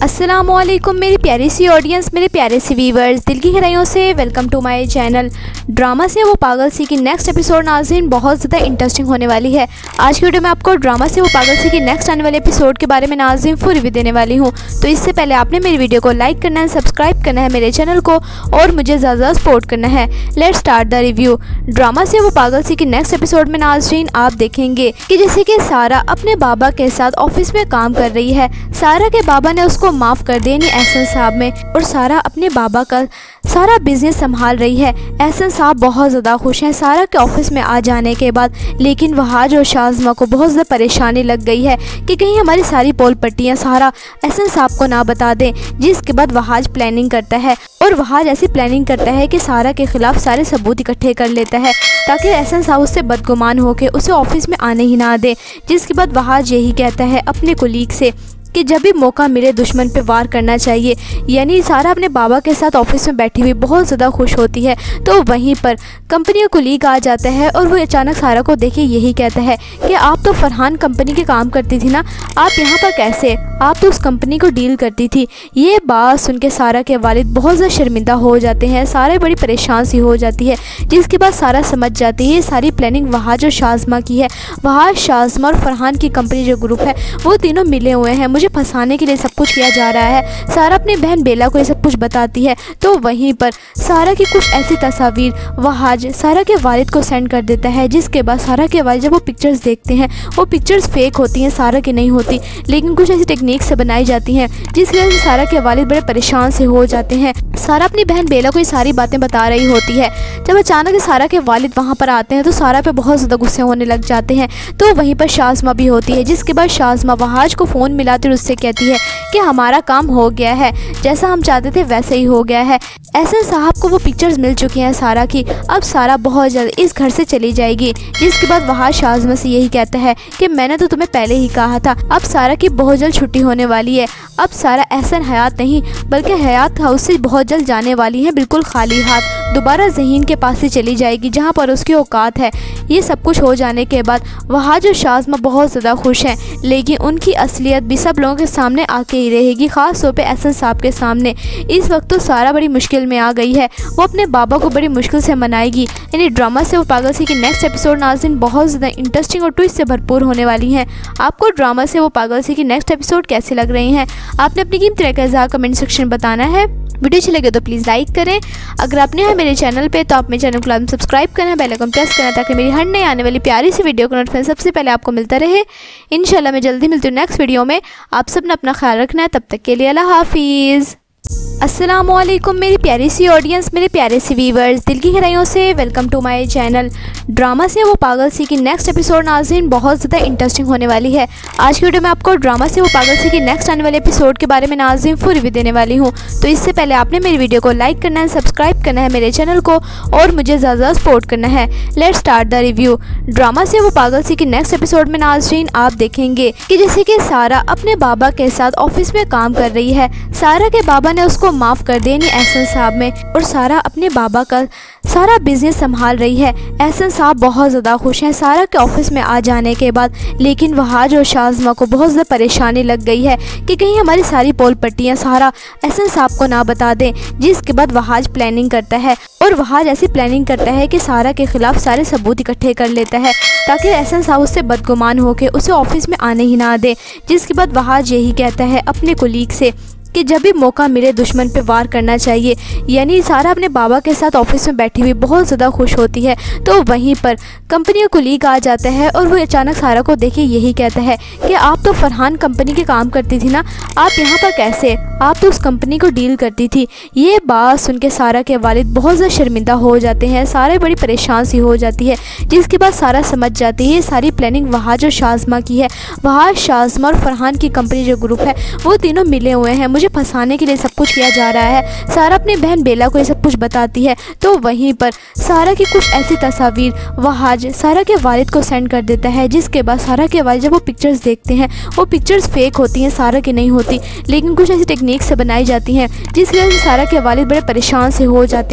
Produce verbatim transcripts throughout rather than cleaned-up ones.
अस्सलामुअलैकुम मेरी प्यारी सी ऑडियंस, मेरे प्यारे सी व्यूवर्स, दिल की गहराइयों से welcome to my channel. Drama से वो पागल सी की नेक्स्ट एपिसोड नाज़रीन बहुत ज़्यादा इंटरेस्टिंग होने वाली है। आज की वीडियो में आपको ड्रामा से वो पागल सी की नेक्स्ट आने वाले एपिसोड के बारे में नाज़रीन फुल रिव्यू देने वाली हूँ। तो इससे पहले आपने मेरी वीडियो को लाइक करना है, सब्सक्राइब करना है मेरे चैनल को और मुझे ज़्यादा सपोर्ट करना है। Let's start the review. Drama से वो पागल सी की नेक्स्ट एपिसोड में नाज़रीन आप देखेंगे कि जैसे कि सारा अपने बाबा के साथ ऑफिस में काम कर रही है। सारा के बाबा ने उसको माफ़ कर दिया एहसन साहब में, और सारा अपने बाबा का सारा बिजनेस संभाल रही है। एहसन साहब बहुत ज़्यादा खुश हैं सारा के ऑफिस में आ जाने के बाद, लेकिन वहाज और शाज़मा को बहुत ज़्यादा परेशानी लग गई है कि कहीं हमारी सारी पोल पट्टियाँ सारा एहसन साहब को ना बता दें। जिसके बाद वहाज प्लानिंग करता है और वहाज ऐसी प्लानिंग करता है कि सारा के खिलाफ सारे सबूत इकट्ठे कर लेता है ताकि एहसन साहब उससे बदगुमान होकर उसे ऑफिस में आने ही ना दे। जिसके बाद वहाज यही कहता है अपने कुलीग से कि जब भी मौका मिले दुश्मन पे वार करना चाहिए। यानी सारा अपने बाबा के साथ ऑफिस में बैठी हुई बहुत ज़्यादा खुश होती है, तो वहीं पर कंपनी का कुलीग आ जाता है और वो अचानक सारा को देखे यही कहता है कि आप तो फरहान कंपनी के काम करती थी ना, आप यहाँ पर कैसे? आप तो उस कंपनी को डील करती थी। ये बात सुन के सारा के वालिद बहुत ज़्यादा शर्मिंदा हो जाते हैं। सारा बड़ी परेशान सी हो जाती है। जिसके बाद सारा समझ जाती है ये सारी प्लानिंग वहाज और शाज़मा की है। वहाज, शाज़मा और फरहान की कंपनी जो ग्रुप है वो तीनों मिले हुए हैं, मुझे फंसाने के लिए सब कुछ किया जा रहा है। सारा अपनी बहन बेला को ये सब कुछ बताती है, तो वहीं पर सारा की कुछ ऐसी तस्वीर वहाज सारा के वालिद को सेंड कर देता है। जिसके बाद सारा के वालिद जब वो पिक्चर्स देखते हैं वो पिक्चर्स फेक होती हैं, सारा की नहीं होती, लेकिन कुछ ऐसी टेक्निक से बनाई जाती हैं जिसकी वजह से सारा के वालिद बड़े परेशान से हो जाते हैं। सारा अपनी बहन बेला को ये सारी बातें बता रही होती है। जब अचानक सारा के वालिद वहाँ पर आते हैं तो सारा पे बहुत ज़्यादा गुस्से होने लग जाते हैं। तो वहीं पर शाज़मा भी होती है। जिसके बाद शाज़मा वहाज को फ़ोन मिलाती और उससे कहती है कि हमारा काम हो गया है, जैसा हम चाहते थे वैसे ही हो गया है। एहसन साहब को वो पिक्चर्स मिल चुकी हैं सारा की, अब सारा बहुत जल्द इस घर से चली जाएगी। जिसके बाद वहाज शाज़मा से यही कहता है कि मैंने तो तुम्हें पहले ही कहा था, अब सारा की बहुत जल्द छुट्टी होने वाली है। अब सारा एहसन हयात नहीं बल्कि हयात हाउस से बहुत जल्द जाने वाली है, बिल्कुल खाली हाथ दोबारा ज़हीन के पास से चली जाएगी जहाँ पर उसकी औकात है। ये सब कुछ हो जाने के बाद वहाज और शाज़मा बहुत ज़्यादा खुश हैं, लेकिन उनकी असलियत भी सब लोगों के सामने आके ही रहेगी, ख़ास तौर पे एहसन साहब के सामने। इस वक्त तो सारा बड़ी मुश्किल में आ गई है, वो अपने बाबा को बड़ी मुश्किल से मनाएगी। यानी ड्रामा से वो पागल सी की नेक्स्ट एपिसोड नाज़रीन बहुत ज़्यादा इंटरेस्टिंग और ट्विस्ट से भरपूर होने वाली हैं। आपको ड्रामा से वो पागल सी की नेक्स्ट एपिसोड कैसे लग रही हैं? आपने अपनी कीमती राय का इज़हार कमेंट सेक्शन बताना है। वीडियो अच्छी लगे तो प्लीज़ लाइक करें। अगर आपने हैं मेरे चैनल पे तो आप मेरे चैनल को सब्सक्राइब करना, बेल आइकन प्रेस करना ताकि मेरी हर नई आने वाली प्यारी सी वीडियो का नोटिफिकेशन सबसे पहले आपको मिलता रहे। इंशाल्लाह मैं जल्दी मिलती हूँ नेक्स्ट वीडियो में। आप सब ने अपना ख्याल रखना है, तब तक के लिए अल्लाह हाफिज़। अस्सलामुअलैकुम मेरी प्यारी सी ऑडियंस, मेरे प्यारे सी व्यूवर्स, दिल की गहराइयों से welcome to my channel. Drama से वो पागल सी की नेक्स्ट एपिसोड नाज़रीन बहुत ज़्यादा इंटरेस्टिंग होने वाली है। आज की वीडियो में आपको ड्रामा से वो पागल सी की नेक्स्ट आने वाले एपिसोड के बारे में नाज़रीन फुल रिव्यू देने वाली हूँ। तो इससे पहले आपने मेरी वीडियो को लाइक करना है, सब्सक्राइब करना है मेरे चैनल को और मुझे ज़्यादा सपोर्ट करना है। Let's start the review. Drama से वो पागल सी की नेक्स्ट एपिसोड में नाज़रीन आप देखेंगे कि जैसे कि सारा अपने बाबा के साथ ऑफिस में काम कर रही है। सारा के बाबा ने उसको माफ़ कर दिया एहसन साहब में, और सारा अपने बाबा का सारा बिजनेस संभाल रही है। एहसन साहब बहुत ज़्यादा खुश हैं सारा के ऑफिस में आ जाने के बाद, लेकिन वहाज और शाज़मा को बहुत ज़्यादा परेशानी लग गई है कि कहीं हमारी सारी पोल पट्टियाँ सारा एहसन साहब को ना बता दें। जिसके बाद वहाज प्लानिंग करता है और वहाज ऐसी प्लानिंग करता है कि सारा के खिलाफ सारे सबूत इकट्ठे कर लेता है ताकि एहसन साहब उससे बदगुमान होकर उसे ऑफिस में आने ही ना दे। जिसके बाद वहाज यही कहता है अपने कुलीग से कि जब भी मौका मिले दुश्मन पे वार करना चाहिए। यानी सारा अपने बाबा के साथ ऑफिस में बैठी हुई बहुत ज़्यादा खुश होती है, तो वहीं पर कंपनी का कुलीग आ जाता है और वो अचानक सारा को देखे यही कहता है कि आप तो फरहान कंपनी के काम करती थी ना, आप यहाँ पर कैसे? आप तो उस कंपनी को डील करती थी। ये बात सुन के सारा के वालिद बहुत ज़्यादा शर्मिंदा हो जाते हैं। सारा बड़ी परेशान सी हो जाती है। जिसके बाद सारा समझ जाती है ये सारी प्लानिंग वहाज और शाज़मा की है। वहाज, शाज़मा और फरहान की कंपनी जो ग्रुप है वो तीनों मिले हुए हैं, मुझे फंसाने के लिए सब कुछ किया जा रहा है। सारा अपनी बहन बेला को ये सब कुछ बताती है, तो वहीं पर सारा की कुछ ऐसी तस्वीर वहाज सारा के वालिद को सेंड कर देता है। जिसके बाद सारा के वालिद जब वो पिक्चर्स देखते हैं वो पिक्चर्स फेक होती हैं, सारा की नहीं होती, लेकिन कुछ ऐसी टेक्निक से बनाई जाती हैं जिसकी वजह से सारा के वालिद बड़े परेशान से हो जाते हैं।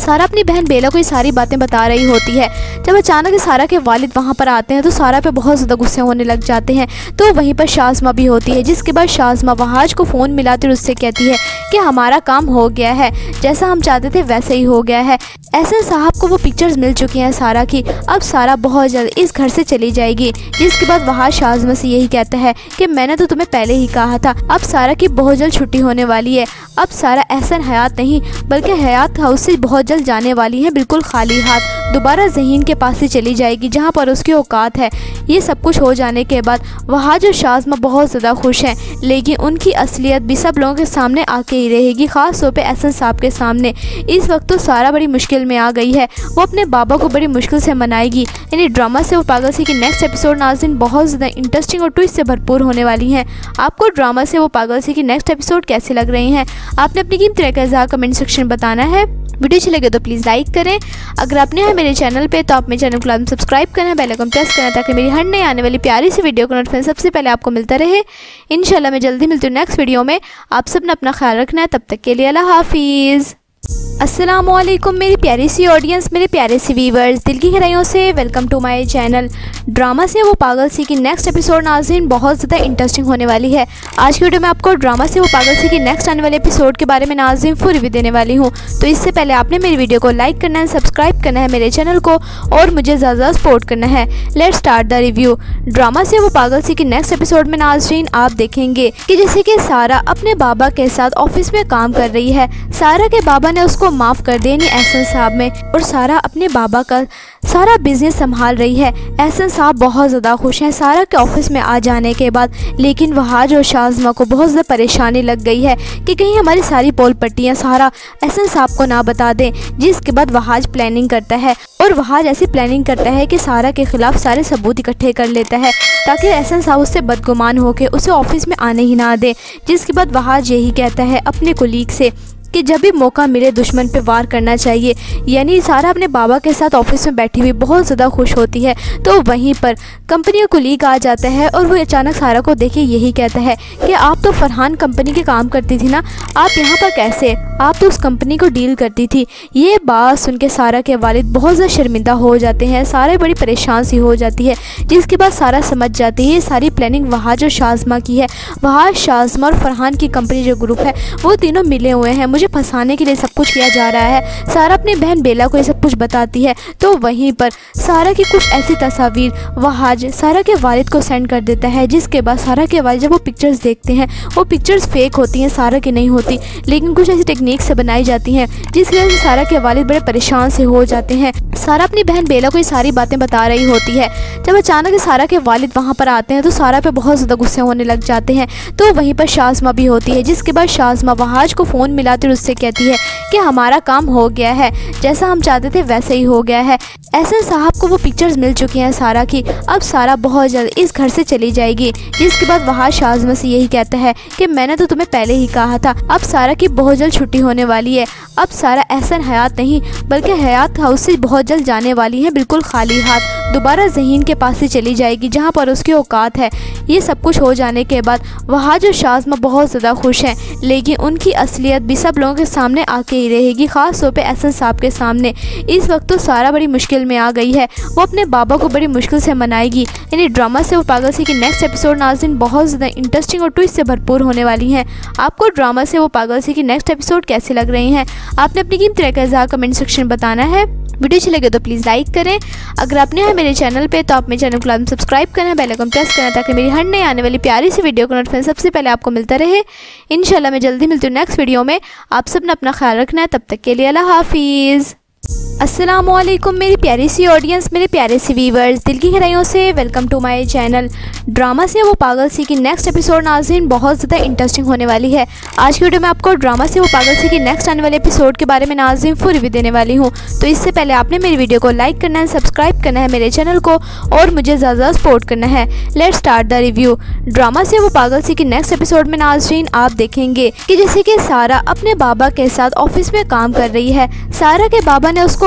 सारा अपनी बहन बेला को ये सारी बातें बता रही होती है। जब अचानक सारा के वालिद वहाँ पर आते हैं तो सारा पे बहुत ज़्यादा गुस्से होने लग जाते हैं। तो वहीं पर शाज़मा भी होती है, जिसके बाद शाज़मा वहाज को फ़ोन मिलाती और उससे कहती है कि हमारा काम हो गया है, जैसा हम चाहते थे वैसे ही हो गया है। एहसन साहब को वो पिक्चर्स मिल चुकी हैं सारा की, अब सारा बहुत जल्द इस घर से चली जाएगी। जिसके बाद वहाज शाज़मा से यही कहता है कि मैंने तो तुम्हें पहले ही कहा था, अब सारा की बहुत जल्द छुट्टी होने वाली है। अब सारा एहसन हयात नहीं बल्कि हयात हाउस से बहुत जल्द जाने वाली है, बिल्कुल खाली हाथ। दोबारा ज़हीन के पास से चली जाएगी जहाँ पर उसकी औकात है। ये सब कुछ हो जाने के बाद वहाज और शाज़मा बहुत ज़्यादा खुश हैं, लेकिन उनकी असलियत भी सब लोगों के सामने आके ही रहेगी, ख़ास तौर पे एहसन साहब के सामने। इस वक्त तो सारा बड़ी मुश्किल में आ गई है, वो अपने बाबा को बड़ी मुश्किल से मनाएगी। यानी ड्रामा से वो पागल सी की नेक्स्ट एपिसोड नाज़रीन बहुत ज़्यादा इंटरेस्टिंग और ट्विस्ट से भरपूर होने वाली हैं। आपको ड्रामा से वो पागल सी की नेक्स्ट एपिसोड कैसे लग रही हैं, आपने अपनी कीमती राय का इज़हार कमेंट सेक्शन बताना है। वीडियो अच्छी लगे तो प्लीज़ लाइक करें। अगर आपने हैं मेरे चैनल पे तो आप मेरे चैनल को लाजमी सब्सक्राइब करें, बेल आइकन प्रेस करें ताकि मेरी हर नई आने वाली प्यारी सी वीडियो का नोटिफिकेशन सबसे पहले आपको मिलता रहे। इंशाल्लाह मैं जल्दी मिलती हूँ नेक्स्ट वीडियो में। आप सब ने अपना ख्याल रखना है, तब तक के लिए अल्लाह हाफिज़। अस्सलामुअलैकुम मेरी प्यारी सी ऑडियंस, मेरे प्यारे सी व्यूवर्स, दिल की गहराइयों से welcome to my channel. Drama से वो पागल सी की नेक्स्ट एपिसोड नाज़रीन बहुत ज़्यादा इंटरेस्टिंग होने वाली है। आज की वीडियो में आपको ड्रामा से वो पागल सी की नेक्स्ट आने वाले एपिसोड के बारे में नाज़रीन फुल रिव्यू देने वाली हूँ। तो इससे पहले आपने मेरी वीडियो को लाइक करना है, सब्सक्राइब करना है मेरे चैनल को और मुझे ज़्यादा सपोर्ट करना है। Let's start the review. Drama से वो पागल सी की नेक्स्ट एपिसोड में नाज़रीन आप देखेंगे कि जैसे कि सारा अपने बाबा के साथ ऑफिस में काम कर रही है। सारा के बाबा ने उसको माफ़ कर देनी एहसन साहब में, और सारा अपने बाबा का सारा बिजनेस संभाल रही है। एहसन साहब बहुत ज़्यादा खुश हैं सारा के ऑफिस में आ जाने के बाद, लेकिन वहाज और शाज़मा को बहुत ज़्यादा परेशानी लग गई है कि कहीं हमारी सारी पोल पट्टियाँ सारा एहसन साहब को ना बता दें। जिसके बाद वहाज प्लानिंग करता है, और वहाज ऐसी प्लानिंग करता है कि सारा के खिलाफ सारे सबूत इकट्ठे कर लेता है ताकि एहसन साहब उससे बदगुमान होकर उसे ऑफिस में आने ही ना दे। जिसके बाद वहाज यही कहता है अपने कुलीग से कि जब भी मौका मिले दुश्मन पे वार करना चाहिए। यानी सारा अपने बाबा के साथ ऑफिस में बैठी हुई बहुत ज़्यादा खुश होती है, तो वहीं पर कंपनी का कुलीग आ जाता है और वो अचानक सारा को देखे यही कहता है कि आप तो फरहान कंपनी के काम करती थी ना, आप यहाँ पर कैसे, आप तो उस कंपनी को डील करती थी। ये बात सुन के सारा के वालिद बहुत ज़्यादा शर्मिंदा हो जाते हैं, सारा बड़ी परेशान सी हो जाती है। जिसके बाद सारा समझ जाती है ये सारी प्लानिंग वहाज और शाज़मा की है। वहाज, शाज़मा और फरहान की कंपनी जो ग्रुप है वो तीनों मिले हुए हैं, मुझे फंसाने के लिए सब कुछ किया जा रहा है। सारा अपनी बहन बेला को ये सब कुछ बताती है, तो वहीं पर सारा की कुछ ऐसी तस्वीर वहाज सारा के वालिद को सेंड कर देता है। जिसके बाद सारा के वालिद जब वो पिक्चर्स देखते हैं, वो पिक्चर्स फेक होती हैं, सारा की नहीं होती, लेकिन कुछ ऐसी टेक्निक से बनाई जाती हैं जिसकी वजह से सारा के वालिद बड़े परेशान से हो जाते हैं। सारा अपनी बहन बेला को ये सारी बातें बता रही होती है। जब अचानक सारा के वालिद वहाँ पर आते हैं तो सारा पे बहुत ज़्यादा गुस्से होने लग जाते हैं। तो वहीं पर शाज़मा भी होती है, जिसके बाद शाज़मा वहाज को फ़ोन मिलाती और उससे कहती है कि हमारा काम हो गया है, जैसा हम चाहते थे वैसे ही हो गया है। एहसन साहब को वो पिक्चर्स मिल चुकी हैं सारा की, अब सारा बहुत जल्द इस घर से चली जाएगी। जिसके बाद वहाज शाज़मा से यही कहता है कि मैंने तो तुम्हें पहले ही कहा था, अब सारा की बहुत जल्द छुट्टी होने वाली है। अब सारा एहसन हयात नहीं बल्कि हयात हाउस से बहुत जल्द जाने वाली है, बिल्कुल खाली हाथ। दोबारा ज़हीन के पास से चली जाएगी जहाँ पर उसकी औकात है। ये सब कुछ हो जाने के बाद वहाज और शाज़मा बहुत ज़्यादा खुश हैं, लेकिन उनकी असलियत भी सब लोगों के सामने आके ही रहेगी, ख़ास तौर पे एहसन साहब के सामने। इस वक्त तो सारा बड़ी मुश्किल में आ गई है, वो अपने बाबा को बड़ी मुश्किल से मनाएगी। यानी ड्रामा से वो पागल सी की नेक्स्ट एपिसोड नाज़रीन बहुत ज़्यादा इंटरेस्टिंग और ट्विस्ट से भरपूर होने वाली हैं। आपको ड्रामा से वो पागल सी की नेक्स्ट एपिसोड कैसी लग रही हैं, आपने अपनी कीमती राय का इज़हार कमेंट सेक्शन बताना है। वीडियो अच्छी लगे तो प्लीज़ लाइक करें। अगर आपने हैं मेरे चैनल पे तो आप मेरे चैनल को लाजमी सब्सक्राइब करें, बेल आइकन प्रेस करें ताकि मेरी हर नई आने वाली प्यारी सी वीडियो का नोटिफिकेशन सबसे पहले आपको मिलता रहे। इंशाल्लाह मैं जल्दी मिलती हूँ नेक्स्ट वीडियो में। आप सब ने अपना ख्याल रखना है, तब तक के लिए अल्लाह हाफिज़। अस्सलामुअलैकुम मेरी प्यारी सी ऑडियंस, मेरे प्यारे सी व्यूवर्स, दिल की गहराइयों से welcome to my channel. Drama से वो पागल सी की नेक्स्ट एपिसोड नाज़रीन बहुत ज़्यादा इंटरेस्टिंग होने वाली है। आज की वीडियो में आपको ड्रामा से वो पागल सी की नेक्स्ट आने वाले एपिसोड के बारे में नाज़रीन फुल रिव्यू देने वाली हूँ। तो इससे पहले आपने मेरी वीडियो को लाइक करना है, सब्सक्राइब करना है मेरे चैनल को और मुझे ज़्यादा सपोर्ट करना है। Let's start the review. Drama से वो पागल सी की नेक्स्ट एपिसोड में नाज़रीन आप देखेंगे कि जैसे कि सारा अपने बाबा के साथ ऑफिस में काम कर रही है। सारा के बाबा ने उसको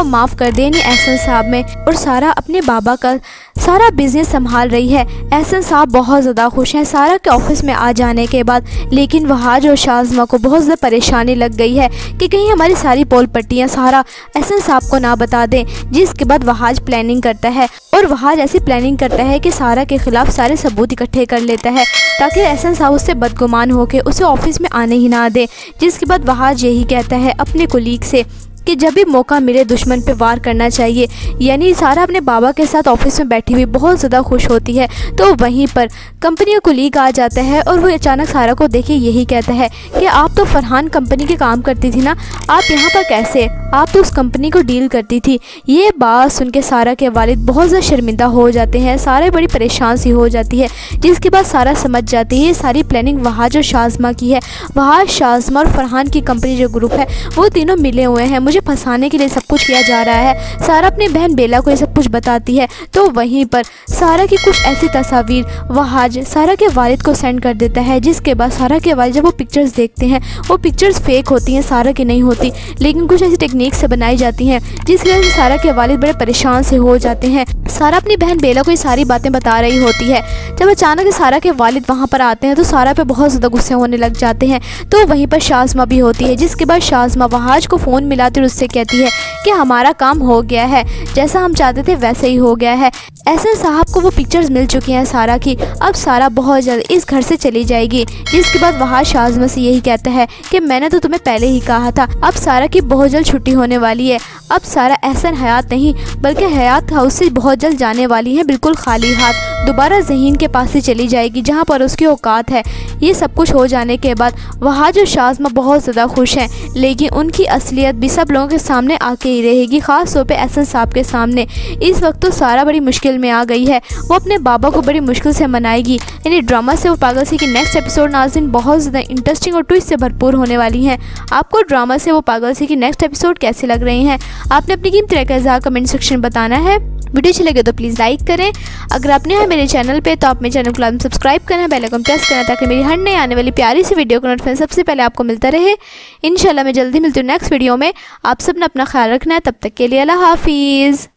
को माफ़ कर दे यानी एहसन साहब में, और सारा अपने बाबा का सारा बिजनेस संभाल रही है। एहसन साहब बहुत ज़्यादा खुश हैं सारा के ऑफिस में आ जाने के बाद, लेकिन वहाज और शाज़मा को बहुत ज़्यादा परेशानी लग गई है कि कहीं हमारी सारी पोल पट्टियाँ सारा एहसन साहब को ना बता दें। जिसके बाद वहाज प्लानिंग करता है और वहाज ऐसी प्लानिंग करता है कि सारा के खिलाफ सारे सबूत इकट्ठे कर लेता है ताकि एहसन साहब उससे बदगुमान होकर उसे ऑफिस में आने ही ना दे। जिसके बाद वहाज यही कहता है अपने कुलीग से कि जब भी मौका मिले दुश्मन पे वार करना चाहिए। यानी सारा अपने बाबा के साथ ऑफिस में बैठी हुई बहुत ज़्यादा खुश होती है, तो वहीं पर कंपनी का कुलीग आ जाता है और वो अचानक सारा को देखे यही कहता है कि आप तो फरहान कंपनी के काम करती थी ना, आप यहाँ पर कैसे, आप तो उस कंपनी को डील करती थी। ये बात सुन के सारा के वालिद बहुत ज़्यादा शर्मिंदा हो जाते हैं, सारा बड़ी परेशान सी हो जाती है। जिसके बाद सारा समझ जाती है ये सारी प्लानिंग वहाज और शाज़मा की है। वहाज, शाज़मा और फरहान की कंपनी जो ग्रुप है वो तीनों मिले हुए हैं, मुझे फंसाने के लिए सब कुछ किया जा रहा है। सारा अपनी बहन बेला को ये सब कुछ बताती है, तो वहीं पर सारा की कुछ ऐसी तस्वीर वहाज सारा के वालिद को सेंड कर देता है। जिसके बाद सारा के वालिद जब वो पिक्चर्स देखते हैं वो पिक्चर्स फेक होती हैं, सारा की नहीं होती, लेकिन कुछ ऐसी टेक्निक से बनाई जाती हैं जिसकी वजह से सारा के वालिद बड़े परेशान से हो जाते हैं। सारा अपनी बहन बेला को ये सारी बातें बता रही होती है। जब अचानक सारा के वालिद वहाँ पर आते हैं तो सारा पे बहुत ज़्यादा गुस्से होने लग जाते हैं, तो वहीं पर शाज़मा भी होती है। जिसके बाद शाज़मा वहाज को फ़ोन मिलाती और उससे कहती है कि हमारा काम हो गया है, जैसा हम चाहते थे वैसे ही हो गया है। एहसन साहब को वो पिक्चर्स मिल चुकी हैं सारा की, अब सारा बहुत जल्द इस घर से चली जाएगी। जिसके बाद वहाज शाज़मा से यही कहता है कि मैंने तो तुम्हें पहले ही कहा था, अब सारा की बहुत जल्द छुट्टी होने वाली है। अब सारा एहसन हयात नहीं बल्कि हयात हाउस से बहुत जल्द जाने वाली है, बिल्कुल खाली हाथ दोबारा ज़हीन के पास से चली जाएगी जहाँ पर उसकी औकात है। ये सब कुछ हो जाने के बाद वहाज और शाज़मा बहुत ज़्यादा खुश हैं, लेकिन उनकी असलियत भी सब लोगों के सामने आके ही रहेगी, ख़ास तौर पे एहसन साहब के सामने। इस वक्त तो सारा बड़ी मुश्किल में आ गई है, वो अपने बाबा को बड़ी मुश्किल से मनाएगी। यानी ड्रामा से वो पागल सी की नेक्स्ट एपिसोड नाज़रीन बहुत ज़्यादा इंटरेस्टिंग और ट्विस्ट से भरपूर होने वाली हैं। आपको ड्रामा से वो पागल सी की नेक्स्ट एपिसोड कैसे लग रही हैं, आपने अपनी कीमती राय का इज़हार कमेंट सेक्शन बताना है। वीडियो अच्छी लगे तो प्लीज़ लाइक करें। अगर आपने हैं मेरे चैनल पे तो आप मेरे चैनल को लाजमी सब्सक्राइब करें, बेल आइकन प्रेस करें ताकि मेरी हर नई आने वाली प्यारी सी वीडियो का नोटिफिकेशन सबसे पहले आपको मिलता रहे। इंशाल्लाह मैं जल्दी मिलती हूँ नेक्स्ट वीडियो में। आप सब ने अपना ख्याल रखना है, तब तक के लिए अल्लाह हाफिज़।